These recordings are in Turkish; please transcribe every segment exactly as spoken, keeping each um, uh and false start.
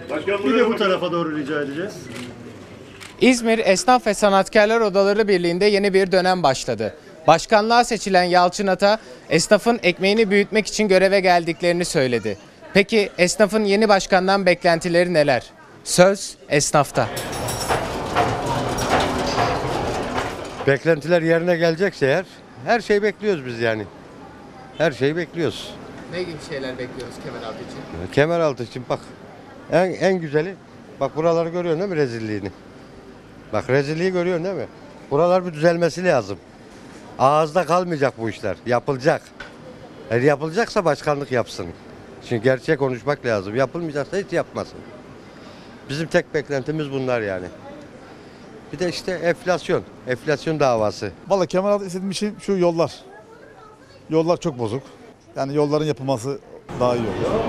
Bir de bu tarafa doğru rica edeceğiz. İzmir Esnaf ve Sanatkarlar Odaları Birliği'nde yeni bir dönem başladı. Başkanlığa seçilen Yalçın Ata, esnafın ekmeğini büyütmek için göreve geldiklerini söyledi. Peki esnafın yeni başkandan beklentileri neler? Söz esnafta. Beklentiler yerine gelecekse eğer her şeyi bekliyoruz biz yani. Her şeyi bekliyoruz. Ne gibi şeyler bekliyoruz Kemeraltı için? Kemeraltı için bak en, en güzeli bak buraları görüyorsun değil mi rezilliğini? Bak rezilliği görüyorsun değil mi? Buralar bir düzelmesi lazım. Ağızda kalmayacak bu işler. Yapılacak. Eğer yapılacaksa başkanlık yapsın. Şimdi gerçeği konuşmak lazım. Yapılmayacaksa hiç yapmasın. Bizim tek beklentimiz bunlar yani. Bir de işte enflasyon. Enflasyon davası. Vallahi Kemeraltı istediğim şey şu yollar. Yollar çok bozuk. Yani yolların yapılması daha iyi olur.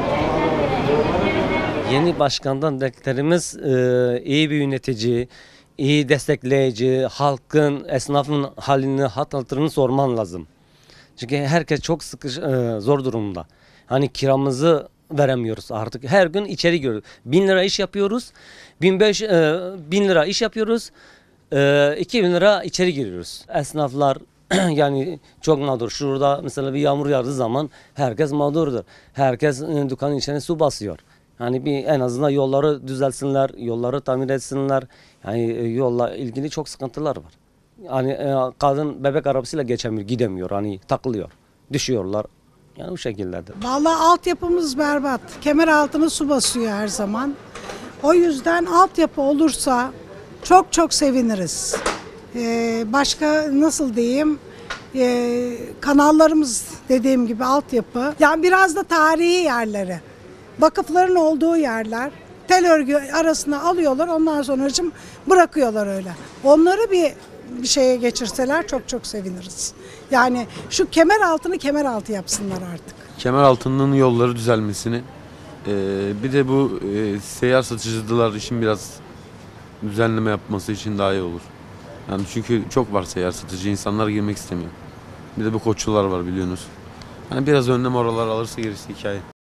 Yeni başkandan beklerimiz e, iyi bir yönetici, iyi destekleyici, halkın, esnafın halini, hatırını sorman lazım. Çünkü herkes çok sıkış, e, zor durumda. Hani kiramızı veremiyoruz artık. Her gün içeri giriyoruz. Bin lira iş yapıyoruz, bin beş, e, bin lira iş yapıyoruz, e, iki bin lira içeri giriyoruz. Esnaflar yani çok mağdur. Şurada mesela bir yağmur yağdığı zaman herkes mağdurdur. Herkes e, dükkanın içine su basıyor. Yani bir en azından yolları düzelsinler, yolları tamir etsinler. Yani e, yolla ilgili çok sıkıntılar var. Yani e, kadın bebek arabasıyla geçemiyor, gidemiyor. Hani takılıyor, düşüyorlar. Yani bu şekildedir. Vallahi altyapımız berbat. Kemer altına su basıyor her zaman. O yüzden altyapı olursa çok çok seviniriz. Ee, başka nasıl diyeyim? Ee, kanallarımız dediğim gibi altyapı. Yani biraz da tarihi yerleri. Vakıfların olduğu yerler. Tel örgü arasına alıyorlar. Ondan sonracığım bırakıyorlar öyle. Onları bir bir şeye geçirseler çok çok seviniriz. Yani şu kemer altını kemer altı yapsınlar artık. Kemeraltı'nın yolları düzelmesini, e, bir de bu e, seyyar satıcılar için biraz düzenleme yapması için daha iyi olur. Yani çünkü çok var seyyar satıcı, insanlar girmek istemiyor. Bir de bu koççular var biliyorsunuz. Yani biraz önlem oralar alırsa gerisi hikaye.